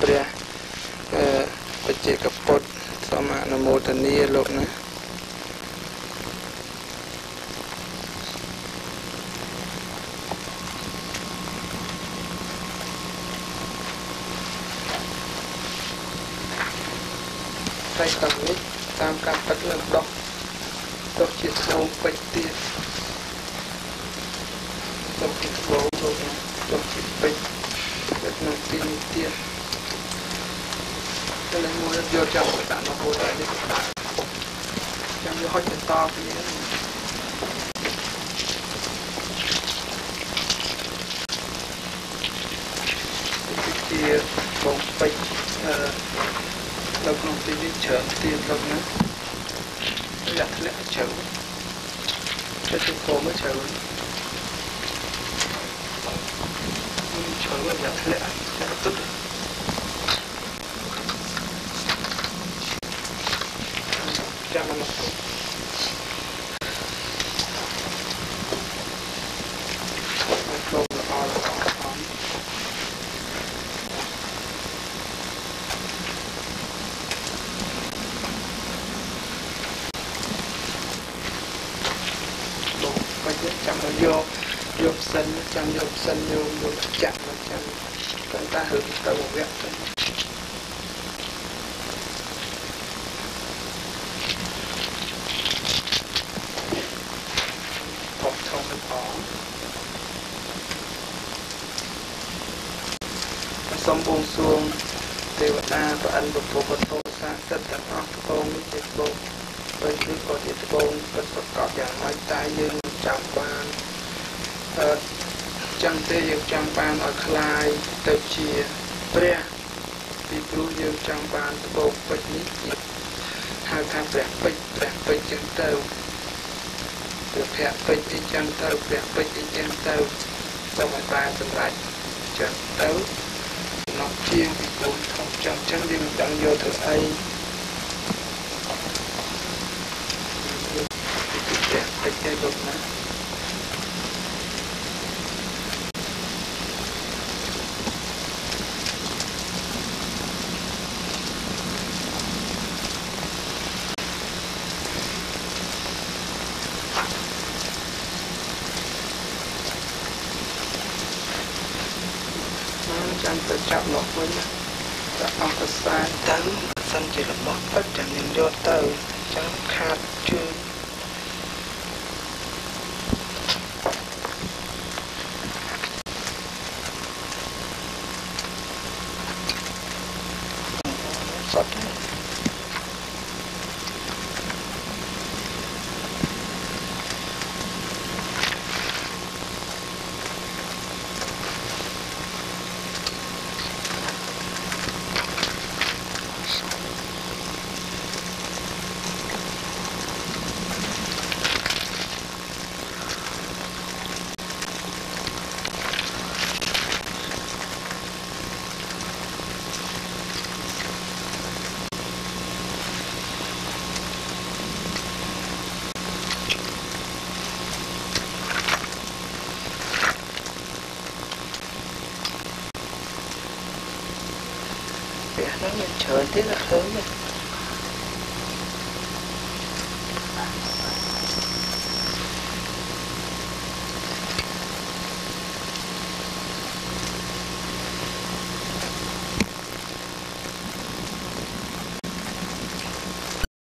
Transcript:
ព្រះបច្ចេកពុទ្ធសូមអនុមោទនាលោកណាហើយតាមនេះតាមការពិតលើដកទៅជាស្នូលពេជ្រទៀតទៅជាស្នូលលោកណាទៅជាពេជ្រនៅក្នុងទីនេះទៀតតែមួយយកចាំទៅដាក់នៅហូតនេះចាំយកហុចទៅតគ្នាជាបងពេជ្រនៅក្នុងទីនេះច្រើនទៀតលោកណាលាក់ច្រើនទៅទៅកុំមកច្រើនច្រើនលាក់ទៅចាំមកចាំយកសិនចាំយកសិនយកចាក់មកចាំកាន់តែហឹងទៅវគ្គទៅអត់ថងទៅផងសូមបួងសួងទេវតាព្រះអិនពុទ្ធពុទ្ធោសាសសិទ្ធទាំងអស់ត្បូងជាត្បូងពេលគឺក៏ជាត្បូងពិតប្រកបយ៉ាងម៉េចតែយើងចាំបានចាំទេយើងចាំបានឲ្យคลายទៅជាព្រះពីព្រោះយើងចាំបានត្បូងពេជ្រនេះហៅថាព្រះពេជ្រចឹងទៅព្រះពេជ្រអីចឹងទៅព្រះពេជ្រអីចឹងទៅសូមឲ្យបានសម្រេចចឹងទៅនោះជាពីព្រោះធំចឹងយើងមិនដឹងយកទៅអីព្រះពេជ្រឯលោកណាចាំទៅចាប់មកវិញតែអស់កសាទៅសិនជារបស់ពិតចាំយើងយកទៅចាំខាតជើងសតnó mình trời thế là lớn rồi